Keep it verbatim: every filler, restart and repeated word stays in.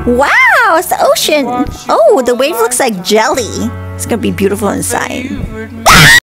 Wow, it's the ocean. Oh, the wave looks like jelly. It's gonna be beautiful inside.